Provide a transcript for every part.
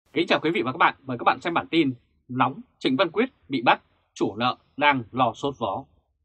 Kính chào quý vị và các bạn, mời các bạn xem bản tin nóng Trịnh Văn Quyết bị bắt, chủ nợ đang lo sốt vó.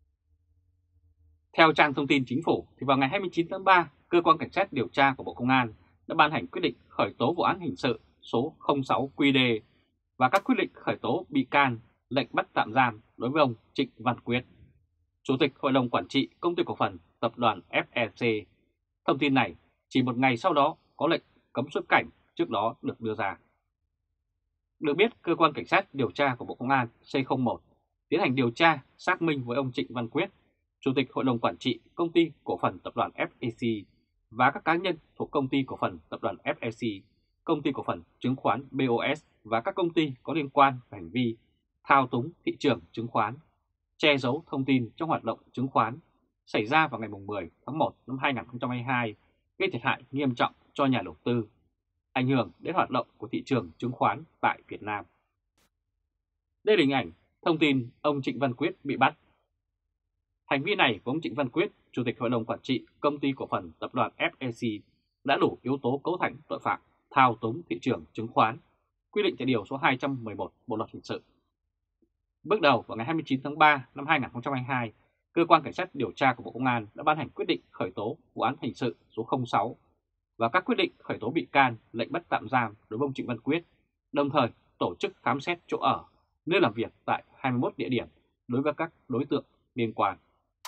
Theo trang thông tin chính phủ, thì vào ngày 29 tháng 3, Cơ quan Cảnh sát điều tra của Bộ Công an đã ban hành quyết định khởi tố vụ án hình sự số 06 QD và các quyết định khởi tố bị can, lệnh bắt tạm giam đối với ông Trịnh Văn Quyết, Chủ tịch Hội đồng Quản trị Công ty Cổ phần Tập đoàn FEC. Thông tin này chỉ một ngày sau đó có lệnh cấm xuất cảnh trước đó được đưa ra. Được biết, Cơ quan Cảnh sát điều tra của Bộ Công an C01 tiến hành điều tra xác minh với ông Trịnh Văn Quyết, Chủ tịch Hội đồng Quản trị Công ty Cổ phần Tập đoàn FEC và các cá nhân thuộc Công ty Cổ phần Tập đoàn FEC, Công ty Cổ phần Chứng khoán BOS và các công ty có liên quan về hành vi thao túng thị trường chứng khoán, che giấu thông tin trong hoạt động chứng khoán xảy ra vào ngày 10 tháng 1 năm 2022, gây thiệt hại nghiêm trọng cho nhà đầu tư, ảnh hưởng đến hoạt động của thị trường chứng khoán tại Việt Nam. Đây là hình ảnh thông tin ông Trịnh Văn Quyết bị bắt. Hành vi này của ông Trịnh Văn Quyết, Chủ tịch Hội đồng Quản trị Công ty Cổ phần Tập đoàn FEC đã đủ yếu tố cấu thành tội phạm thao túng thị trường chứng khoán, quy định tại Điều số 211 Bộ Luật Hình sự. Bước đầu vào ngày 29 tháng 3 năm 2022, Cơ quan Cảnh sát điều tra của Bộ Công an đã ban hành quyết định khởi tố vụ án hình sự số 06 và các quyết định khởi tố bị can, lệnh bắt tạm giam đối với ông Trịnh Văn Quyết, đồng thời tổ chức khám xét chỗ ở, nơi làm việc tại 21 địa điểm đối với các đối tượng liên quan.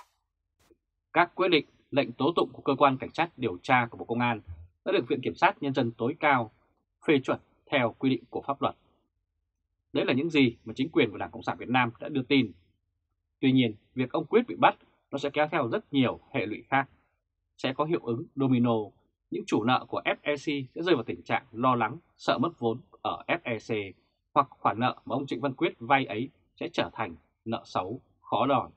Các quyết định, lệnh tố tụng của Cơ quan Cảnh sát điều tra của Bộ Công an đã được Viện Kiểm sát Nhân dân tối cao phê chuẩn theo quy định của pháp luật. Đấy là những gì mà chính quyền của Đảng Cộng sản Việt Nam đã đưa tin. Tuy nhiên, việc ông Quyết bị bắt nó sẽ kéo theo rất nhiều hệ lụy khác. Sẽ có hiệu ứng domino, những chủ nợ của FEC sẽ rơi vào tình trạng lo lắng, sợ mất vốn ở FEC, hoặc khoản nợ mà ông Trịnh Văn Quyết vay ấy sẽ trở thành nợ xấu, khó đòi.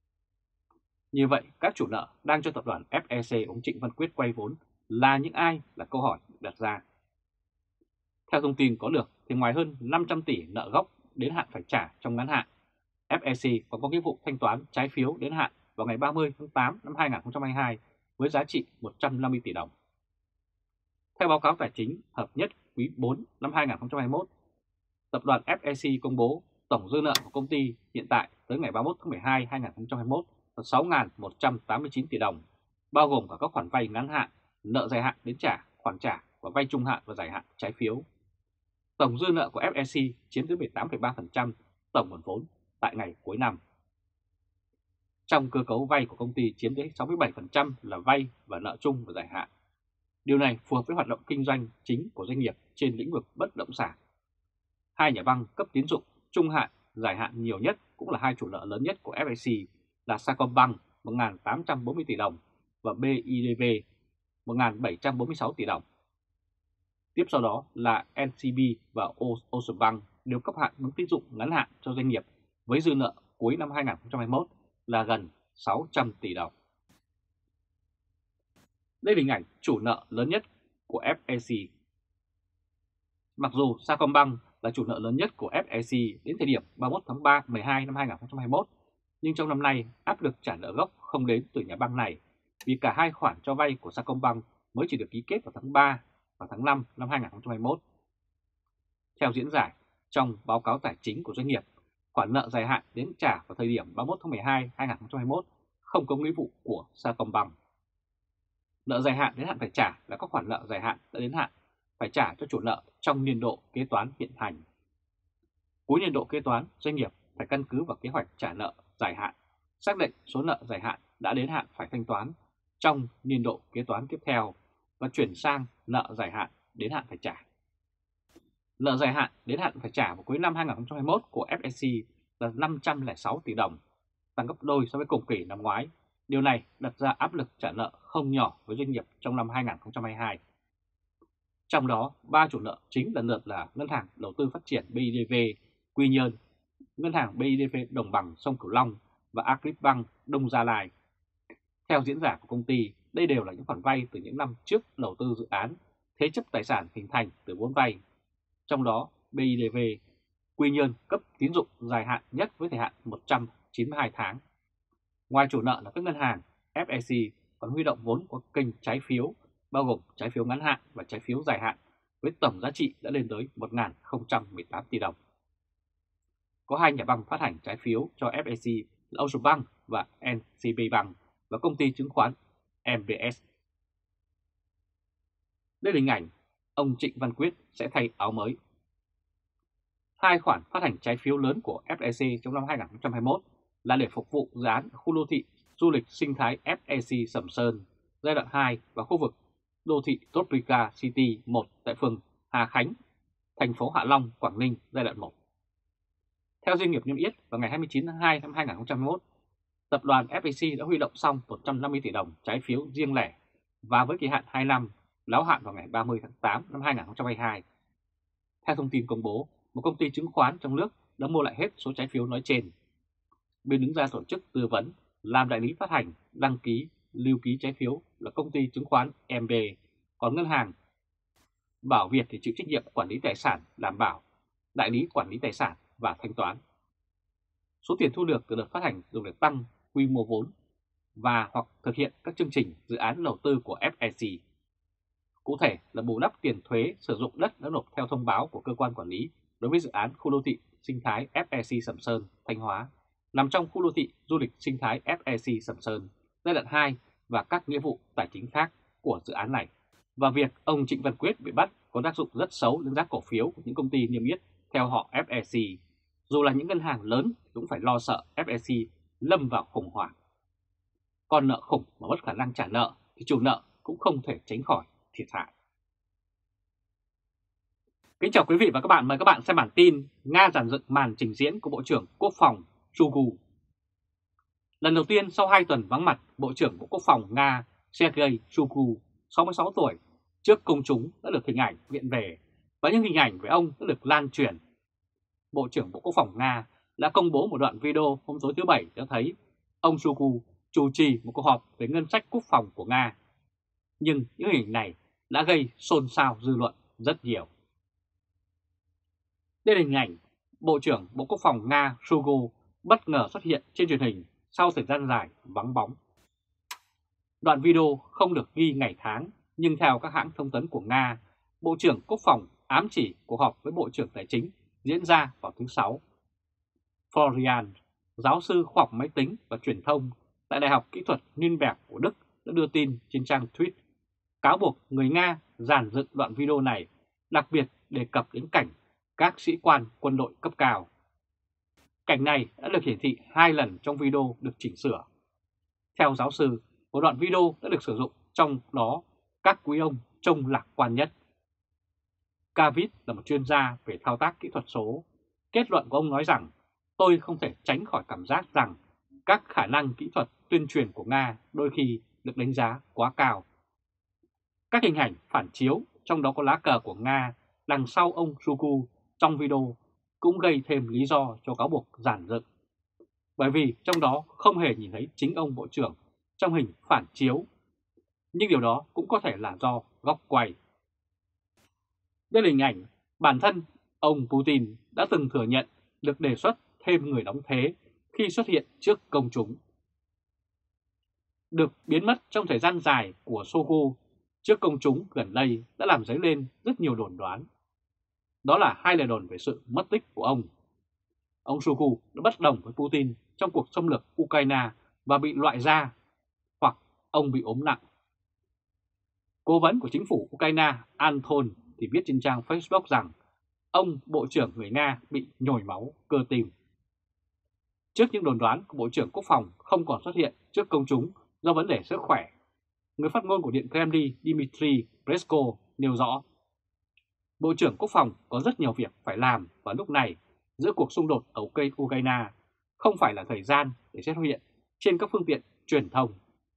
Như vậy, các chủ nợ đang cho tập đoàn FEC ông Trịnh Văn Quyết vay vốn là những ai là câu hỏi đặt ra. Theo thông tin có được, thì ngoài hơn 500 tỷ nợ gốc đến hạn phải trả trong ngắn hạn, FEC còn có nghĩa vụ thanh toán trái phiếu đến hạn vào ngày 30 tháng 8 năm 2022 với giá trị 150 tỷ đồng. Theo báo cáo tài chính hợp nhất quý 4 năm 2021, tập đoàn FEC công bố tổng dư nợ của công ty hiện tại tới ngày 31 tháng 12 2021 là 6.189 tỷ đồng, bao gồm cả các khoản vay ngắn hạn, nợ dài hạn đến trả, khoản trả và vay trung hạn và dài hạn trái phiếu. Tổng dư nợ của FEC chiếm tới 18,3% tổng nguồn vốn tại ngày cuối năm. Trong cơ cấu vay của công ty chiếm tới 67% là vay và nợ chung và dài hạn. Điều này phù hợp với hoạt động kinh doanh chính của doanh nghiệp trên lĩnh vực bất động sản. Hai nhà băng cấp tín dụng trung hạn, dài hạn nhiều nhất cũng là hai chủ nợ lớn nhất của FEC là Sacombank 1.840 tỷ đồng và BIDV 1.746 tỷ đồng. Tiếp sau đó là NCB và Oceanbank đều cấp hạn mức tín dụng ngắn hạn cho doanh nghiệp với dư nợ cuối năm 2021 là gần 600 tỷ đồng. Đây là hình ảnh chủ nợ lớn nhất của FEC. Mặc dù Sacombank là chủ nợ lớn nhất của FEC đến thời điểm 31 tháng 12 năm 2021, nhưng trong năm nay áp lực trả nợ gốc không đến từ nhà băng này vì cả hai khoản cho vay của Sacombank mới chỉ được ký kết vào tháng 3 và tháng 5 năm 2021. Theo diễn giải, trong báo cáo tài chính của doanh nghiệp, khoản nợ dài hạn đến trả vào thời điểm 31 tháng 12 2021 không có nghĩa vụ của Sacombank. Nợ dài hạn đến hạn phải trả là các khoản nợ dài hạn đã đến hạn phải trả cho chủ nợ trong niên độ kế toán hiện hành. Cuối niên độ kế toán, doanh nghiệp phải căn cứ vào kế hoạch trả nợ dài hạn, xác định số nợ dài hạn đã đến hạn phải thanh toán trong niên độ kế toán tiếp theo và chuyển sang nợ dài hạn đến hạn phải trả. Nợ dài hạn đến hạn phải trả vào cuối năm 2021 của FEC là 506 tỷ đồng, tăng gấp đôi so với cùng kỳ năm ngoái. Điều này đặt ra áp lực trả nợ không nhỏ với doanh nghiệp trong năm 2022. Trong đó, 3 chủ nợ chính lần lượt là Ngân hàng Đầu tư Phát triển BIDV, Quy Nhơn, Ngân hàng BIDV Đồng bằng Sông Cửu Long và Agribank Đông Gia Lai. Theo diễn giả của công ty, đây đều là những khoản vay từ những năm trước đầu tư dự án, thế chấp tài sản hình thành từ vốn vay. Trong đó, BIDV, Quy Nhơn cấp tín dụng dài hạn nhất với thời hạn 192 tháng. Ngoài chủ nợ là các ngân hàng, FEC còn huy động vốn qua kênh trái phiếu, bao gồm trái phiếu ngắn hạn và trái phiếu dài hạn với tổng giá trị đã lên tới 1.018 tỷ đồng. Có hai nhà băng phát hành trái phiếu cho FAC là Ocean Bank và NCB Bank và công ty chứng khoán MBS. Đây là hình ảnh ông Trịnh Văn Quyết sẽ thay áo mới. Hai khoản phát hành trái phiếu lớn của FAC trong năm 2021 là để phục vụ dự án khu đô thị du lịch sinh thái FAC Sầm Sơn giai đoạn 2 và khu vực đô thị Tropica City 1 tại phường Hà Khánh, thành phố Hạ Long, Quảng Ninh giai đoạn 1. Theo doanh nghiệp niêm yết vào ngày 29 tháng 2 năm 2021, tập đoàn FAC đã huy động xong 150 tỷ đồng trái phiếu riêng lẻ và với kỳ hạn 2 năm, láo hạn vào ngày 30 tháng 8 năm 2022. Theo thông tin công bố, một công ty chứng khoán trong nước đã mua lại hết số trái phiếu nói trên. Bên đứng ra tổ chức tư vấn, làm đại lý phát hành, đăng ký, lưu ký trái phiếu là công ty chứng khoán MB, còn ngân hàng Bảo Việt thì chịu trách nhiệm quản lý tài sản, đảm bảo, đại lý quản lý tài sản và thanh toán. Số tiền thu được từ đợt phát hành dùng để tăng quy mô vốn và hoặc thực hiện các chương trình dự án đầu tư của FAC. Cụ thể là bù đắp tiền thuế sử dụng đất đã nộp theo thông báo của cơ quan quản lý đối với dự án khu đô thị sinh thái FAC Sầm Sơn, Thanh Hóa, nằm trong khu đô thị du lịch sinh thái FAC Sầm Sơn giai đoạn 2 và các nghĩa vụ tài chính khác của dự án này. Và việc ông Trịnh Văn Quyết bị bắt có tác dụng rất xấu đến giá cổ phiếu của những công ty niêm yết theo họ FAC. Dù là những ngân hàng lớn cũng phải lo sợ FAC lâm vào khủng hoảng. Còn nợ khủng mà mất khả năng trả nợ thì chủ nợ cũng không thể tránh khỏi thiệt hại. Kính chào quý vị và các bạn, mời các bạn xem bản tin Nga dàn dựng màn trình diễn của Bộ trưởng Quốc phòng Shoigu. Lần đầu tiên sau 2 tuần vắng mặt, Bộ trưởng Bộ Quốc phòng Nga Sergei Shoigu, 66 tuổi, trước công chúng đã được hình ảnh viện về và những hình ảnh về ông đã được lan truyền. Bộ trưởng Bộ Quốc phòng Nga đã công bố một đoạn video hôm tối thứ Bảy cho thấy ông Shoigu chủ trì một cuộc họp về ngân sách quốc phòng của Nga. Nhưng những hình ảnh này đã gây xôn xao dư luận rất nhiều. Đây là hình ảnh Bộ trưởng Bộ Quốc phòng Nga Shoigu bất ngờ xuất hiện trên truyền hình sau thời gian dài vắng bóng. Đoạn video không được ghi ngày tháng, nhưng theo các hãng thông tấn của Nga, Bộ trưởng Quốc phòng ám chỉ cuộc họp với Bộ trưởng Tài chính diễn ra vào thứ Sáu. Florian, giáo sư khoa học máy tính và truyền thông tại Đại học Kỹ thuật Nürnberg của Đức đã đưa tin trên trang tweet, cáo buộc người Nga dàn dựng đoạn video này, đặc biệt đề cập đến cảnh các sĩ quan quân đội cấp cao. Cảnh này đã được hiển thị 2 lần trong video được chỉnh sửa. Theo giáo sư, một đoạn video đã được sử dụng, trong đó các quý ông trông lạc quan nhất. Kavit là một chuyên gia về thao tác kỹ thuật số. Kết luận của ông nói rằng, tôi không thể tránh khỏi cảm giác rằng các khả năng kỹ thuật tuyên truyền của Nga đôi khi được đánh giá quá cao. Các hình ảnh phản chiếu, trong đó có lá cờ của Nga đằng sau ông Shoigu trong video, cũng gây thêm lý do cho cáo buộc dàn dựng. Bởi vì trong đó không hề nhìn thấy chính ông Bộ trưởng trong hình phản chiếu, nhưng điều đó cũng có thể là do góc quay. Đây là hình ảnh bản thân ông Putin đã từng thừa nhận được đề xuất thêm người đóng thế khi xuất hiện trước công chúng. Được biến mất trong thời gian dài của Shoigu trước công chúng gần đây đã làm dấy lên rất nhiều đồn đoán. Đó là 2 lời đồn về sự mất tích của ông. Ông Shoigu đã bất đồng với Putin trong cuộc xâm lược Ukraine và bị loại ra, hoặc ông bị ốm nặng. Cố vấn của chính phủ Ukraine Anton thì viết trên trang Facebook rằng ông Bộ trưởng người Nga bị nhồi máu cơ tim. Trước những đồn đoán của Bộ trưởng Quốc phòng không còn xuất hiện trước công chúng do vấn đề sức khỏe, người phát ngôn của Điện Kremlin Dmitry Peskov nêu rõ, Bộ trưởng Quốc phòng có rất nhiều việc phải làm vào lúc này giữa cuộc xung đột ở Ukraine, không phải là thời gian để xuất hiện trên các phương tiện truyền thông.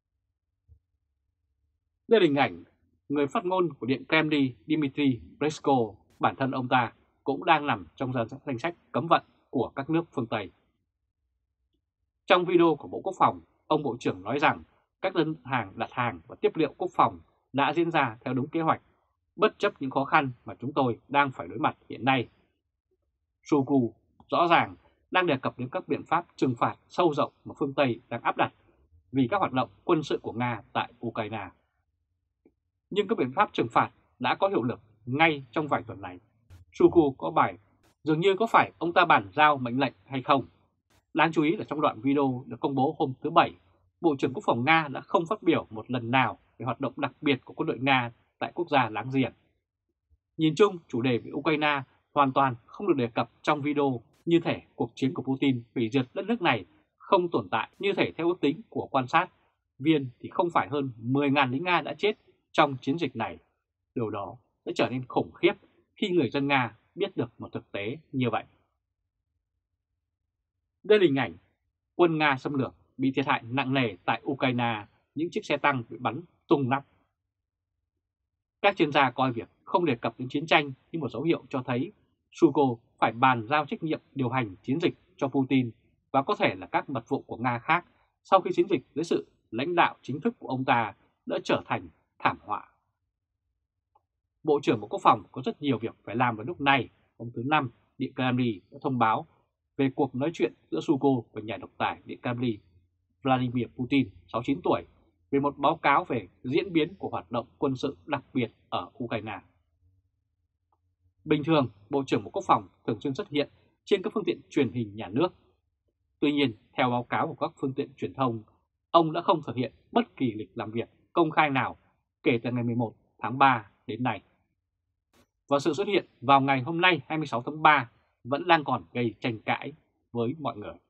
Đây là hình ảnh người phát ngôn của Điện Kremlin Dmitry Peskov, bản thân ông ta cũng đang nằm trong danh sách cấm vận của các nước phương Tây. Trong video của Bộ Quốc phòng, ông Bộ trưởng nói rằng các đơn hàng đặt hàng và tiếp liệu quốc phòng đã diễn ra theo đúng kế hoạch, bất chấp những khó khăn mà chúng tôi đang phải đối mặt hiện nay. Shoigu rõ ràng đang đề cập đến các biện pháp trừng phạt sâu rộng mà phương Tây đang áp đặt vì các hoạt động quân sự của Nga tại Ukraine. Nhưng các biện pháp trừng phạt đã có hiệu lực ngay trong vài tuần này. Shoigu có bài dường như có phải ông ta bàn giao mệnh lệnh hay không. Đáng chú ý là trong đoạn video được công bố hôm thứ Bảy, Bộ trưởng Quốc phòng Nga đã không phát biểu một lần nào về hoạt động đặc biệt của quân đội Nga tại quốc gia láng giềng. Nhìn chung, chủ đề về Ukraine hoàn toàn không được đề cập trong video, như thể cuộc chiến của Putin hủy diệt đất nước này không tồn tại, như thể theo ước tính của quan sát viên thì không phải hơn 10.000 lính Nga đã chết trong chiến dịch này. Điều đó đã trở nên khủng khiếp khi người dân Nga biết được một thực tế như vậy. Đây là hình ảnh quân Nga xâm lược bị thiệt hại nặng nề tại Ukraine, những chiếc xe tăng bị bắn tung nắp. Các chuyên gia coi việc không đề cập đến chiến tranh như một dấu hiệu cho thấy Shoigu phải bàn giao trách nhiệm điều hành chiến dịch cho Putin và có thể là các mật vụ của Nga khác sau khi chiến dịch dưới sự lãnh đạo chính thức của ông ta đã trở thành thảm họa. Bộ trưởng Bộ Quốc phòng có rất nhiều việc phải làm vào lúc này. Hôm thứ Năm, Điện Kremlin đã thông báo về cuộc nói chuyện giữa Shoigu và nhà độc tài Điện Kremlin Vladimir Putin, 69 tuổi, về một báo cáo về diễn biến của hoạt động quân sự đặc biệt ở Ukraine. Bình thường, Bộ trưởng Bộ Quốc phòng thường xuyên xuất hiện trên các phương tiện truyền hình nhà nước. Tuy nhiên, theo báo cáo của các phương tiện truyền thông, ông đã không thực hiện bất kỳ lịch làm việc công khai nào kể từ ngày 11 tháng 3 đến nay. Và sự xuất hiện vào ngày hôm nay 26 tháng 3 vẫn đang còn gây tranh cãi với mọi người.